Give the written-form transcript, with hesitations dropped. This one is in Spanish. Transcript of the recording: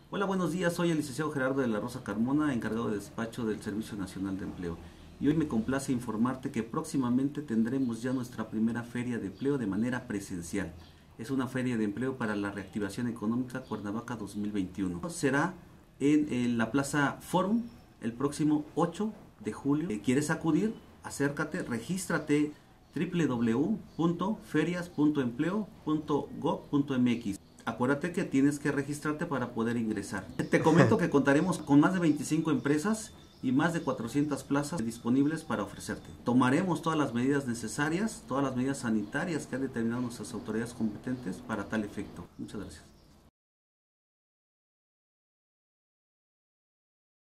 Hola, buenos días. Soy el licenciado Gerardo de la Rosa Carmona, encargado de despacho del Servicio Nacional de Empleo. Y hoy me complace informarte que próximamente tendremos ya nuestra primera feria de empleo de manera presencial. Es una feria de empleo para la reactivación económica Cuernavaca 2021. Será en la Plaza Forum el próximo 8 de julio. ¿Quieres acudir? Acércate, regístrate www.ferias.empleo.gov.mx. Acuérdate que tienes que registrarte para poder ingresar. Te comento que contaremos con más de 25 empresas y más de 400 plazas disponibles para ofrecerte. Tomaremos todas las medidas necesarias, todas las medidas sanitarias que han determinado nuestras autoridades competentes para tal efecto. Muchas gracias.